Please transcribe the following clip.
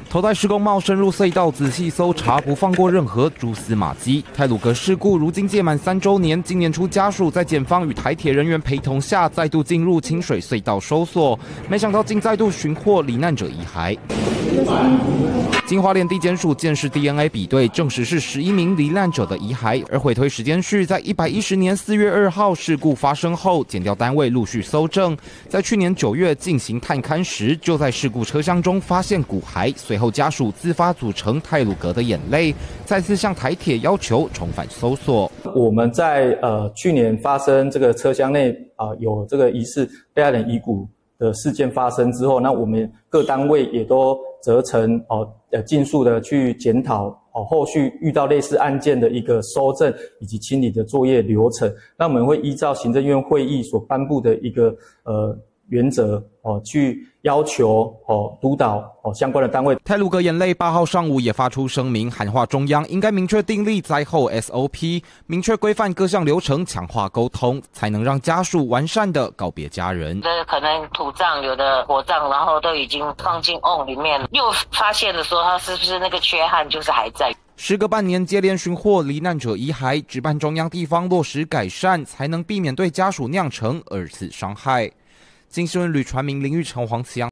头戴施工帽深入隧道仔细搜查，不放过任何蛛丝马迹。太鲁阁事故如今届满3周年，今年初家属在检方与台铁人员陪同下，再度进入清水隧道搜索，没想到竟再度寻获罹难者遗骸。金华联地检署鉴识 DNA 比对，证实是11名罹难者的遗骸。而回推时间序，在110年4月2号事故发生后，检调单位陆续搜证，在去年9月进行探勘时，就在事故车厢中发现骨骸。随后家属自发组成太鲁阁的眼泪，再次向台铁要求重返搜索。 我们在去年发生这个车厢内有这个疑似被害人遗骨的事件发生之后，那我们各单位也都责成尽速的去检讨后续遇到类似案件的一个搜证以及清理的作业流程。那我们会依照行政院会议所颁布的一个原则去要求督导相关的单位。 太鲁阁眼泪8号上午也发出声明，喊话中央应该明确订立灾后 SOP， 明确规范各项流程，强化沟通，才能让家属完善的告别家人。 这可能土葬有的火葬，然后都已经放进瓮里面，又发现了说他是不是那个缺憾就是还在。 时隔半年，接连寻获罹难者遗骸，值班中央地方落实改善，才能避免对家属酿成2次伤害。金新闻吕传明、林玉成、黄慈阳。